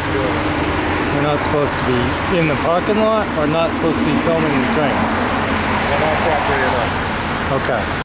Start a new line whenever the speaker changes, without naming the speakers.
We're not supposed to be in the parking lot or not supposed to be filming the train?
We're not property enough.
Okay.